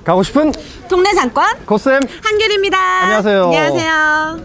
가고 싶은 동네 상권 고쌤 한결입니다. 안녕하세요. 안녕하세요.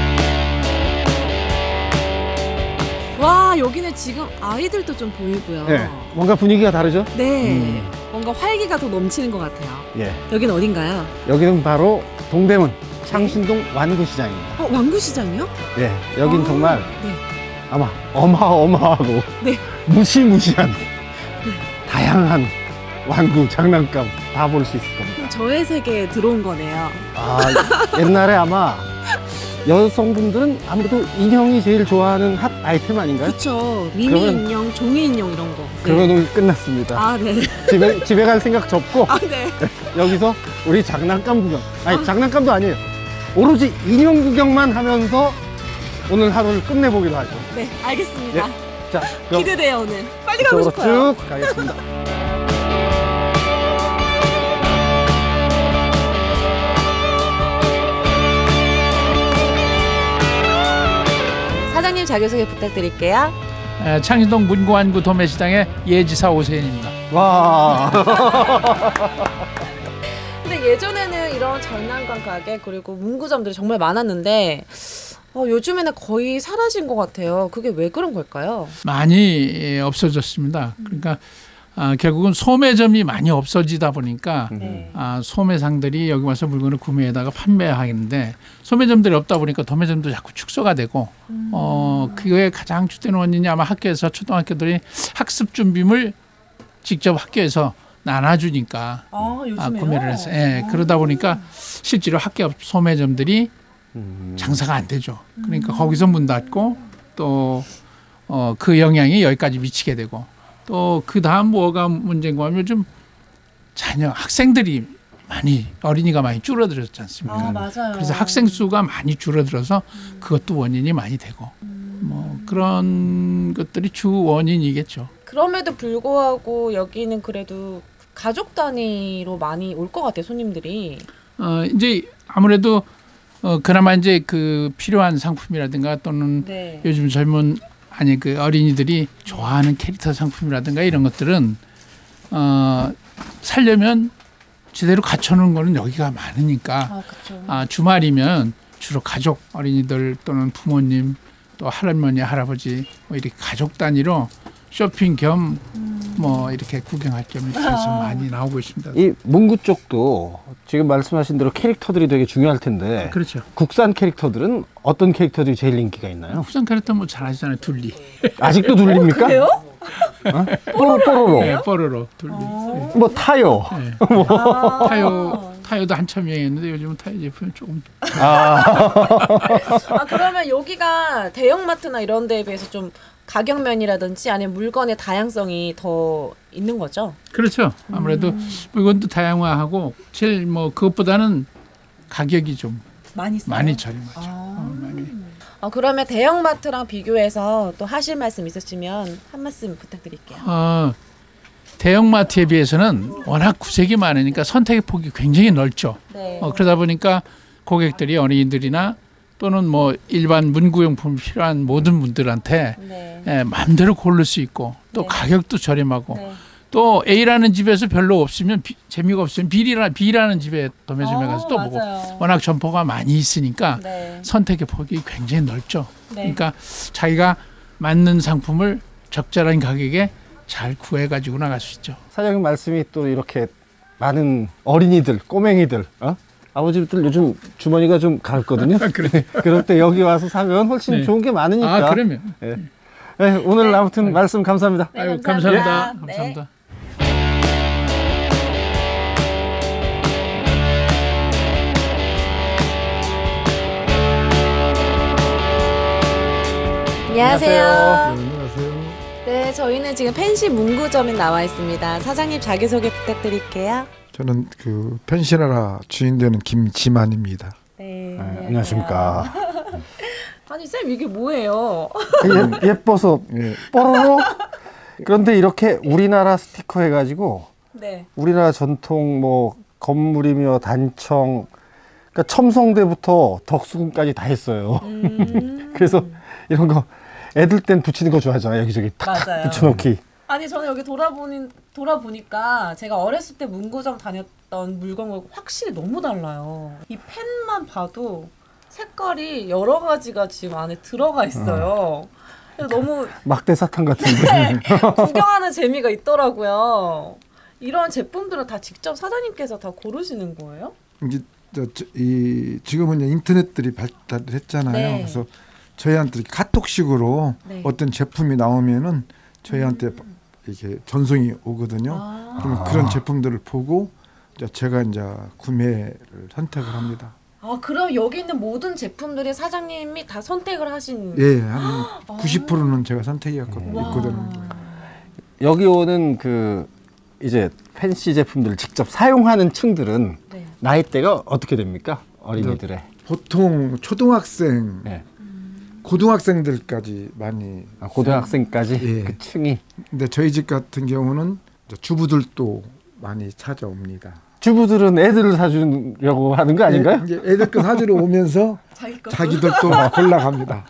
와, 여기는 지금 아이들도 좀 보이고요. 네, 뭔가 분위기가 다르죠? 네, 뭔가 활기가 더 넘치는 것 같아요. 예, 여기는 어딘가요? 여기는 바로 동대문 창신동 완구시장입니다. 완구시장이요? 예, 여긴 정말 네. 아마 어마어마하고 네. 무시무시한 다양한 완구 장난감 다 볼 수 있을 겁니다. 저의 세계에 들어온 거네요. 아, 옛날에 아마 여성분들은 아무래도 인형이 제일 좋아하는 핫 아이템 아닌가요? 그쵸. 미니 그러면- 인형, 종이 인형 이런 거. 네. 그거는 끝났습니다. 아, 네. 집에 갈 생각 접고 아, 네. 여기서 우리 장난감 구경, 아니 장난감도 아니에요, 오로지 인형 구경만 하면서 오늘 하루를 끝내보기로 하죠. 네, 알겠습니다. 자, 그럼 기대돼요, 오늘. 빨리 가고 이쪽으로 싶어요. 쭉 가겠습니다. 사장님 자기소개 부탁드릴게요. 창신동 문구완구 도매시장의 예지사 오세인입니다. 와. 근데 예전에는 이런 장난감 가게 그리고 문구점들이 정말 많았는데 요즘에는 거의 사라진 것 같아요. 그게 왜 그런 걸까요? 많이 없어졌습니다. 그러니까 결국은 소매점이 많이 없어지다 보니까 네. 소매상들이 여기 와서 물건을 구매해다가 판매하겠는데 소매점들이 없다 보니까 도매점도 자꾸 축소가 되고 그거의 가장 주된 원인이 아마 학교에서 초등학교들이 학습 준비물 직접 학교에서 나눠주니까 요즘에요? 구매를 해서 그러다 보니까 실제로 학교 앞 소매점들이 장사가 안 되죠. 그러니까 거기서 문 닫고 또 그 영향이 여기까지 미치게 되고 또 그 다음 뭐가 문제인가 하면 요즘 학생들이 어린이가 많이 줄어들었지 않습니까? 맞아요. 그래서 학생 수가 많이 줄어들어서 그것도 원인이 많이 되고 뭐 그런 것들이 주 원인이겠죠. 그럼에도 불구하고 여기는 그래도 가족 단위로 많이 올 것 같아요, 손님들이. 이제 아무래도 그나마 이제 그 필요한 상품이라든가 또는 네. 요즘 그 어린이들이 좋아하는 캐릭터 상품이라든가 이런 것들은 살려면 제대로 갖춰놓은 거는 여기가 많으니까 그렇죠. 주말이면 주로 가족 어린이들 또는 부모님 또 할머니 할아버지 뭐 이렇게 가족 단위로 쇼핑 겸 뭐 이렇게 구경할 겸 이렇게 해서 많이 나오고 있습니다. 이 문구 쪽도 지금 말씀하신 대로 캐릭터들이 되게 중요할 텐데 그렇죠. 국산 캐릭터들은 어떤 캐릭터들이 제일 인기가 있나요? 후산 캐릭터 뭐 잘 아시잖아요. 둘리. 아직도 둘립니까? 그래요? 뽀로로, 네, 뽀로로 둘리. 뭐 타요. 네. 타요도 한참 유행했는데 요즘은 타요 제품이 조금. 그러면 여기가 대형마트나 이런 데에 비해서 좀 가격면이라든지 아니면 물건의 다양성이 더 있는 거죠? 그렇죠. 아무래도 물건도 다양화하고 제일 뭐 그것보다는 가격이 좀 많이 싸요? 많이 저렴하죠. 많이. 그러면 대형마트랑 비교해서 또 하실 말씀 있으시면 한 말씀 부탁드릴게요. 대형마트에 비해서는 워낙 구색이 많으니까 선택의 폭이 굉장히 넓죠. 네. 그러다 보니까 고객들이 어린이들이나 또는 뭐 일반 문구용품 필요한 모든 분들한테 네. 마음대로 고를 수 있고 또 네. 가격도 저렴하고 네. 또 A라는 집에서 별로 없으면 재미가 없으면 B라는 집에 도매점에 가서 또 보고 맞아요. 워낙 점포가 많이 있으니까 네. 선택의 폭이 굉장히 넓죠. 네. 그러니까 자기가 맞는 상품을 적절한 가격에 잘 구해가지고 나갈 수 있죠. 사장님 말씀이 또 이렇게 많은 어린이들, 꼬맹이들, 아버지들 요즘 주머니가 좀 가볍거든요. 그래. 그럴 때 여기 와서 사면 훨씬 네. 좋은 게 많으니까. 그러면. 네. 네, 오늘 아무튼 말씀 감사합니다. 네, 아유, 감사합니다. 감사합니다. 네. 감사합니다. 안녕하세요. 안녕하세요. 네, 저희는 지금 펜시 문구점에 나와 있습니다. 사장님 자기소개 부탁드릴게요. 저는 그 펜시나라 주인 되는 김지만입니다. 네. 안녕하십니까. 아니 쌤 이게 뭐예요? 예뻐서 예. 뽀로로. 그런데 이렇게 우리나라 스티커 해가지고 네. 우리나라 전통 뭐 건물이며 단청, 그러니까 첨성대부터 덕수궁까지 다 했어요. 그래서 이런 거 애들 땐 붙이는 거 좋아하잖아요. 여기저기 탁 맞아요. 붙여놓기. 아니 저는 여기 돌아보니까 제가 어렸을 때 문구점 다녔던 물건과 확실히 너무 달라요. 이 펜만 봐도 색깔이 여러 가지가 지금 안에 들어가 있어요. 그래서 너무 막대 사탕 같은데. 구경하는 재미가 있더라고요. 이런 제품들은 다 직접 사장님께서 다 고르시는 거예요? 이제 지금은 이제 인터넷들이 발달했잖아요. 네. 그래서 저희한테 카톡식으로 네. 어떤 제품이 나오면은 저희한테 이렇게 전송이 오거든요. 그러면 그런 제품들을 보고 이제 제가 이제 구매를 선택을 합니다. 아 그럼 여기 있는 모든 제품들이 사장님이 다 선택을 하신? 예, 한 90%는 제가 선택이었거든요. 와. 있거든요. 여기 오는 그 이제 팬시 제품들을 직접 사용하는 층들은 네. 나이대가 어떻게 됩니까? 어린이들의. 보통 초등학생, 네. 고등학생들까지 많이. 아, 고등학생까지 예. 그 층이. 근데 저희 집 같은 경우는 이제 주부들도 많이 찾아옵니다. 주부들은 애들을 사주려고 하는 거 아닌가요? 이제 애들 거 사주러 오면서 자기들도 골라갑니다.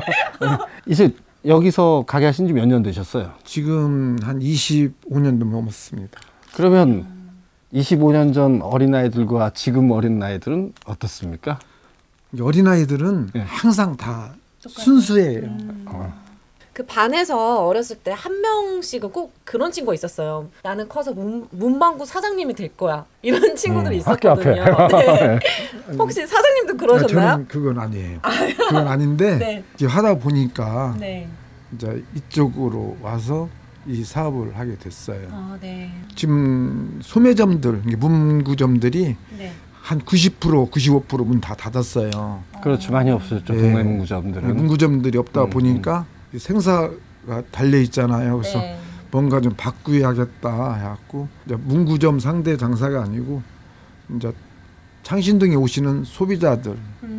이제 여기서 가게 하신 지 몇 년 되셨어요? 지금 한 25년도 넘었습니다. 그러면 25년 전 어린아이들과 지금 어린아이들은 어떻습니까? 어린아이들은 예. 항상 다 순수해요. 그 반에서 어렸을 때 한 명씩은 꼭 그런 친구가 있었어요. 나는 커서 문방구 사장님이 될 거야. 이런 친구들이 학교 앞에. 있었거든요. 네. 혹시 사장님도 그러셨나요? 저는 그건 아니에요. 그건 아닌데 네. 이제 하다 보니까 네. 이제 이쪽으로 와서 이 사업을 하게 됐어요. 아, 네. 지금 소매점들, 문구점들이 네. 한 90%, 95% 문 다 닫았어요. 그렇죠. 많이 없어졌죠. 네. 동네 문구점들은. 문구점들이 없다 보니까 이 생사가 달려 있잖아요. 그래서 네. 뭔가 좀 바꾸어야겠다 해갖고 이제 문구점 상대 장사가 아니고 이제 창신동에 오시는 소비자들,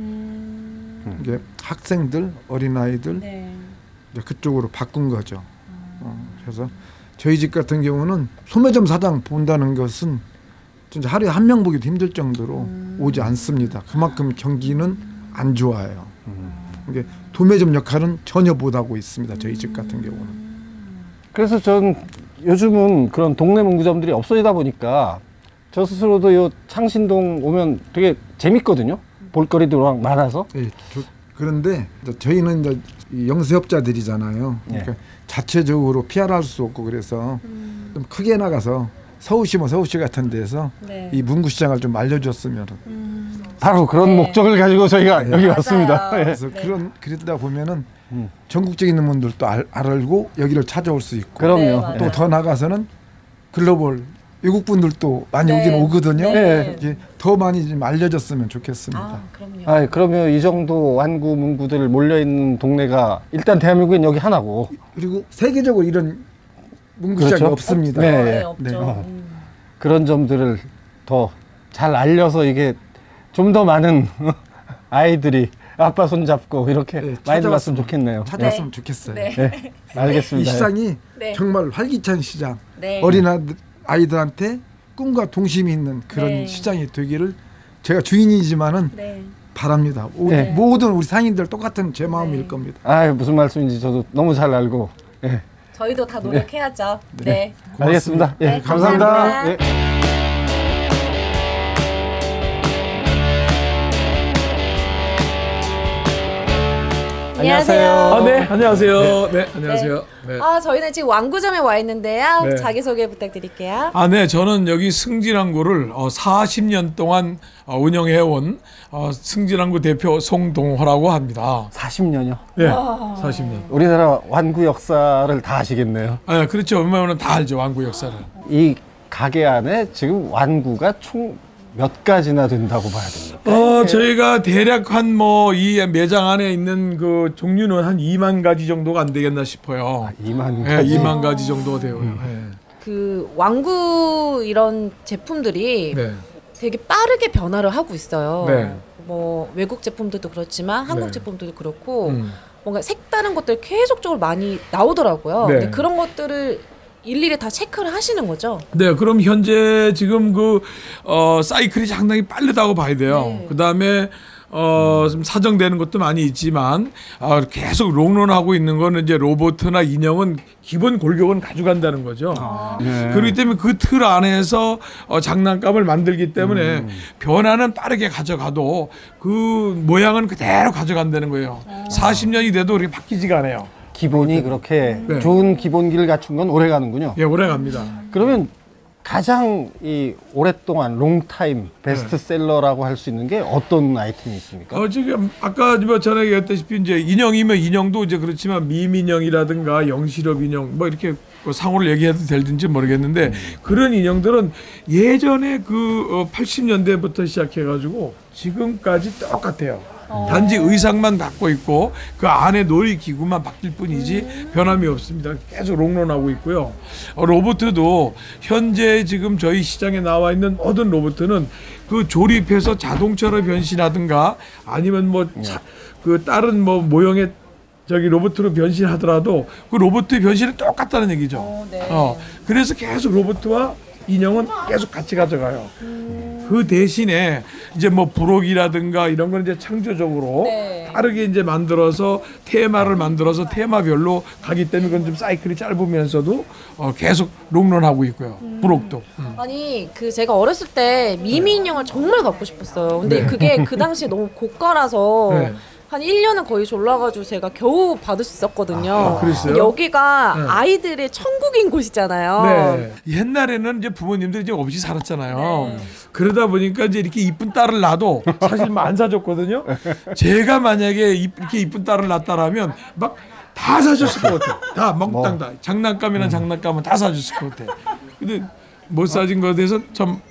이게 학생들, 어린아이들 네. 이제 그쪽으로 바꾼 거죠. 그래서 저희 집 같은 경우는 소매점 사장 본다는 것은 진짜 하루에 한 명 보기도 힘들 정도로 오지 않습니다. 그만큼 경기는 안 좋아요. 이게 도매점 역할은 전혀 못하고 있습니다. 저희 집 같은 경우는. 그래서 전 요즘은 그런 동네 문구점들이 없어지다 보니까 저 스스로도 요 창신동 오면 되게 재밌거든요. 볼거리도 많아서. 예, 그런데 이제 저희는 이제 이 영세업자들이잖아요. 그러니까 자체적으로 PR할 수 없고 그래서 좀 크게 나가서 서울시 서울시 같은 데서 네. 이 문구시장을 좀 알려줬으면. 바로 그런 네. 목적을 가지고 저희가 네. 여기 맞아요. 왔습니다. 예. 그래서 네. 그러다 보면은 전국적인 분들도 알고 여기를 찾아올 수 있고 그럼요. 네, 맞아요. 또 더 나가서는 글로벌 외국 분들도 많이 네. 오긴 오거든요. 네. 이게 더 많이 좀 알려졌으면 좋겠습니다. 아, 그럼요. 아, 그러면 이 정도 완구 문구들 몰려 있는 동네가 일단 대한민국엔 여기 하나고. 그리고 세계적으로 이런 문구시장이 그렇죠? 없습니다. 네. 네, 없죠. 네. 그런 점들을 더 잘 알려서 이게 좀 더 많은 아이들이 아빠 손 잡고 이렇게 네, 많이 들었으면 찾아왔으면 좋겠네요. 찾았으면 좋겠어요. 네. 네, 이 알겠습니다. 시장이 네. 정말 활기찬 시장, 네. 어린 아이들한테 꿈과 동심이 있는 그런 네. 시장이 되기를 제가 주인이지만은 네. 바랍니다. 네. 모든 우리 상인들 똑같은 제 마음일 네. 겁니다. 아, 무슨 말씀인지 저도 너무 잘 알고. 예. 저희도 다 노력해야죠. 네. 알겠습니다. 예, 네, 감사합니다. 감사합니다. 예. 안녕하세요. 아, 네, 안녕하세요. 네, 안녕하세요. 네. 아, 저희는 지금 왕구점에 와 있는데요. 네. 자기소개 부탁드릴게요. 아, 네, 저는 여기 승진항구를 40년 동안 운영해온 승진항구 대표 송동호라고 합니다. 40년이요. 네, 40년. 우리나라 완구 역사를 다 아시겠네요. 아, 그렇죠. 웬만하면 다 알죠, 왕구 역사를. 이 가게 안에 지금 완구가 총 몇 가지나 된다고 봐야 됩니까? 저희가 대략 한 이 매장 안에 있는 그 종류는 한 2만 가지 정도가 안 되겠나 싶어요. 2만 네, 가지. 2만 가지 정도 되고요. 네. 그 왕구 이런 제품들이 네. 되게 빠르게 변화를 하고 있어요. 네. 뭐 외국 제품들도 그렇지만 한국 네. 제품들도 그렇고 음. 뭔가 색다른 것들 계속적으로 많이 나오더라고요. 네. 근데 그런 것들을 일일이 다 체크를 하시는 거죠. 네, 그럼 현재 지금 사이클이 상당히 빠르다고 봐야 돼요. 네. 그 다음에 좀 사정되는 것도 많이 있지만 계속 롱런하고 있는 거는 이제 로봇이나 인형은 기본 골격은 가져간다는 거죠. 네. 그렇기 때문에 그 틀 안에서 장난감을 만들기 때문에 변화는 빠르게 가져가도 그 모양은 그대로 가져간다는 거예요. 40년이 돼도 그렇게 바뀌지가 않아요. 기본이 그렇게 네. 좋은 기본기를 갖춘 건 오래 가는군요. 예, 오래 갑니다. 그러면 가장 이 오랫동안 롱타임 베스트셀러라고 할 수 있는 게 어떤 아이템이 있습니까? 지금 아까 뭐 전에 얘기했다시피 이제 인형이면 인형도 이제 그렇지만 미민형이라든가 영실업 인형 뭐 이렇게 상호를 얘기해도 될지 모르겠는데 그런 인형들은 예전에 그 80년대부터 시작해가지고 지금까지 똑같아요. 단지 의상만 갖고 있고 그 안에 놀이기구만 바뀔 뿐이지 변함이 없습니다. 계속 롱런하고 있고요. 로봇도 현재 지금 저희 시장에 나와 있는 모든 로봇은 그 조립해서 자동차로 변신하든가 아니면 뭐 그 다른 뭐 모형의 저기 로봇으로 변신하더라도 그 로봇의 변신은 똑같다는 얘기죠. 네. 그래서 계속 로봇과 인형은 계속 같이 가져가요. 그 대신에 이제 뭐 부록이라든가 이런 건 이제 창조적으로 네. 빠르게 이제 만들어서 테마를 만들어서 테마별로 가기 때문에 그건 좀 사이클이 짧으면서도 계속 롱런하고 있고요. 부록도. 아니 그 제가 어렸을 때 미미 인형을 정말 갖고 싶었어요. 근데 네. 그게 그 당시에 너무 고가라서 네. 한 1년은 거의 졸라가지고 제가 겨우 받을 수 있었거든요. 그랬어요? 여기가 네. 아이들의 천국인 곳이잖아요. 네. 옛날에는 이제 부모님들이 이제 없이 살았잖아요. 그러다 보니까 이제 이렇게 이쁜 딸을 낳아도 사실 뭐 안 사줬거든요. 제가 만약에 이렇게 이쁜 딸을 낳았다라면 막 다 사줬을 것 같아요. 다 멍땅 다. 장난감이나 장난감은 다 사줬을 것 같아요. 근데 못 사준 거에 대해서 좀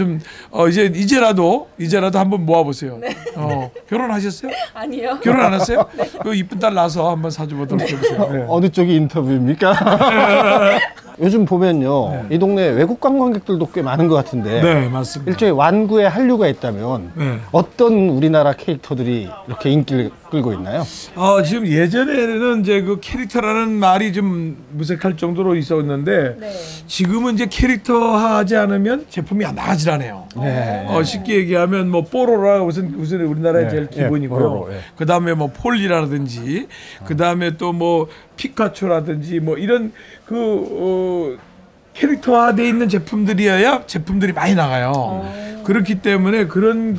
이제라도 한번 모아보세요. 결혼하셨어요? 아니요. 결혼 안 했어요? 그 이쁜 딸 낳아서 한번 사줘보도록 해보세요. 네. 어느 쪽이 인터뷰입니까? 요즘 보면요, 이 동네 외국 관광객들도 꽤 많은 것 같은데 네, 맞습니다. 일종의 완구의 한류가 있다면 네. 어떤 우리나라 캐릭터들이 이렇게 인기를 끌고 있나요? 지금 예전에는 이제 그 캐릭터라는 말이 좀 무색할 정도로 있었는데 네. 지금은 이제 캐릭터하지 않으면 제품이 안 나가질 않아요. 네. 쉽게 얘기하면 뭐 뽀로로가 우선 우리나라의 네, 제일 예, 기본이고요. 뽀로로, 예. 그 다음에 뭐 폴리라든지, 그 다음에 또 뭐 피카츄라든지 뭐 이런 캐릭터화돼 있는 제품들이어야 제품들이 많이 나가요. 그렇기 때문에 그런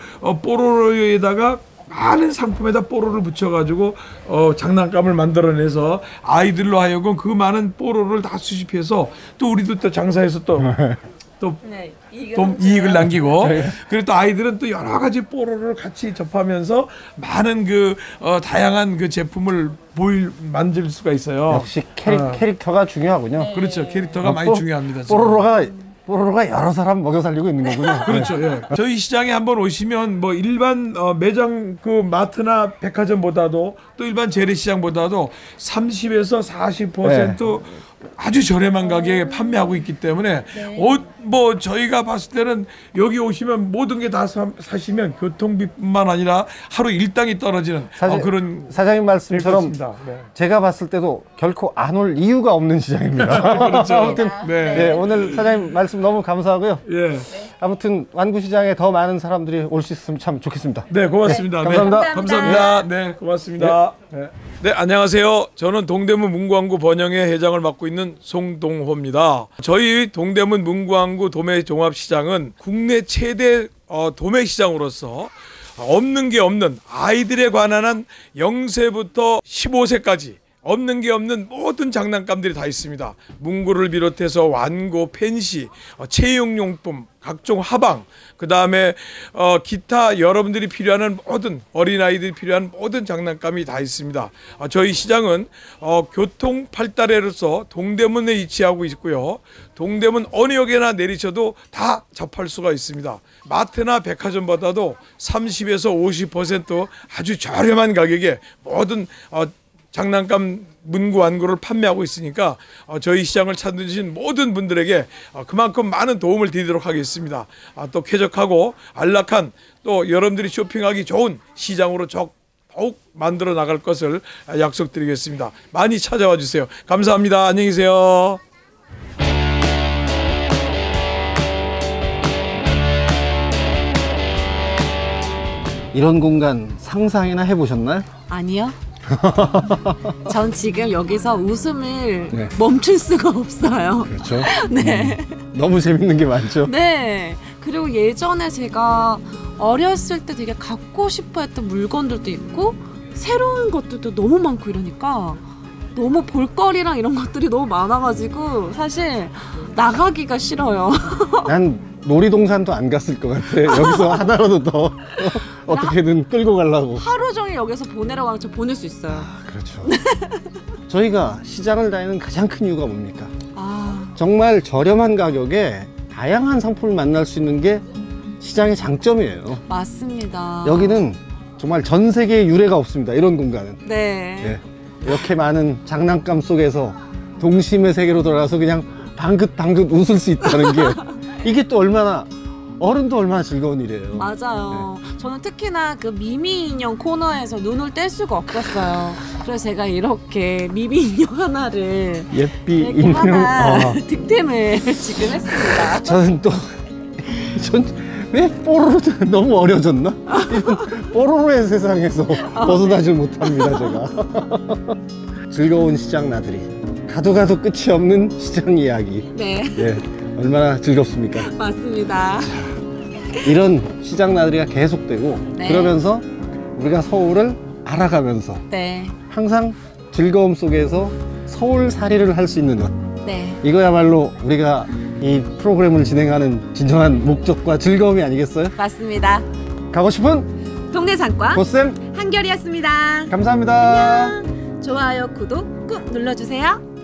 뽀로로에다가 많은 상품에다 뽀로를 붙여가지고 장난감을 만들어내서 아이들로 하여금 그 많은 뽀로를 다 수집해서 또 우리도 또 장사해서 또 네. 이익을 남기고 그리고 또 아이들은 또 여러 가지 뽀로를 같이 접하면서 많은 다양한 그 제품을 만들 수가 있어요. 역시 캐릭터가 중요하군요. 그렇죠. 캐릭터가 많이 중요합니다. 지금. 뽀로로가 여러 사람 먹여 살리고 있는 거군요. 그렇죠. 예. 저희 시장에 한번 오시면 뭐 일반 매장 그 마트나 백화점보다도 또 일반 재래시장보다도 30에서 40% 아주 저렴한 가격에 판매하고 있기 때문에 뭐 저희가 봤을 때는 여기 오시면 모든 게 다 사시면 교통비뿐만 아니라 하루 일당이 떨어지는 그런 사장님 말씀처럼 네. 제가 봤을 때도 결코 안 올 이유가 없는 시장입니다. 그렇죠. 아무튼 네. 네, 오늘 사장님 말씀 너무 감사하고요. 예. 아무튼 완구시장에 더 많은 사람들이 올 수 있으면 참 좋겠습니다. 네, 고맙습니다. 네, 감사합니다. 감사합니다. 네, 고맙습니다. 네, 안녕하세요. 저는 동대문 문구항구 번영회 회장을 맡고 있는 송동호입니다. 저희 동대문 문구항구 도매종합시장은 국내 최대 도매시장으로서 없는 게 없는 아이들에 관한 0세부터 15세까지 없는 게 없는 모든 장난감들이 다 있습니다. 문구를 비롯해서 완구, 펜시, 체육용품, 각종 하방, 그 다음에 기타 여러분들이 필요한 모든 어린아이들이 필요한 모든 장난감이 다 있습니다. 저희 시장은 교통 발달해로서 동대문에 위치하고 있고요. 동대문 어느 역에나 내리셔도 다 접할 수가 있습니다. 마트나 백화점보다도 30에서 50% 아주 저렴한 가격에 모든 장난감 문구 완구를 판매하고 있으니까 저희 시장을 찾으신 모든 분들에게 그만큼 많은 도움을 드리도록 하겠습니다. 또 쾌적하고 안락한 또 여러분들이 쇼핑하기 좋은 시장으로 더욱 만들어 나갈 것을 약속드리겠습니다. 많이 찾아와 주세요. 감사합니다. 안녕히 계세요. 이런 공간 상상이나 해보셨나요? 아니요. 전 지금 여기서 웃음을 네. 멈출 수가 없어요. 그렇죠. 네. 너무 재밌는 게 많죠. 네. 그리고 예전에 제가 어렸을 때 되게 갖고 싶어 했던 물건들도 있고 새로운 것들도 너무 많고 이러니까 너무 볼거리랑 이런 것들이 너무 많아가지고 사실 나가기가 싫어요. 난 놀이동산도 안 갔을 것 같아. 여기서 하나라도 더 어떻게든 끌고 가려고. 하루 종일 여기서 보내라고 하면 저 보낼 수 있어요. 그렇죠. 저희가 시장을 다니는 가장 큰 이유가 뭡니까? 아, 정말 저렴한 가격에 다양한 상품을 만날 수 있는 게 시장의 장점이에요. 맞습니다. 여기는 정말 전 세계에 유례가 없습니다. 이런 공간은. 네. 네. 이렇게 많은 장난감 속에서 동심의 세계로 들어가서 그냥 방긋방긋 웃을 수 있다는 게 이게 또 얼마나 어른도 얼마나 즐거운 일이에요. 맞아요. 저는 특히나 그 미미 인형 코너에서 눈을 뗄 수가 없었어요. 그래서 제가 이렇게 미미 인형 하나를 예삐 이렇게 인형. 하나 득템을 지금 했습니다. 저는 또 왜 뽀로로 너무 어려졌나? 이런 뽀로로의 세상에서 벗어나질 못합니다, 제가. 즐거운 시장 나들이. 가도 가도 끝이 없는 시장 이야기. 네, 예, 얼마나 즐겁습니까? 맞습니다. 이런 시장 나들이가 계속되고 네. 그러면서 우리가 서울을 알아가면서 네, 항상 즐거움 속에서 서울 살이를 할 수 있는 것. 네, 이거야말로 우리가 이 프로그램을 진행하는 진정한 목적과 즐거움이 아니겠어요? 맞습니다. 가고 싶은 동네 상과 고쌤 한결이었습니다. 감사합니다. 좋아요, 구독 꾹 눌러주세요.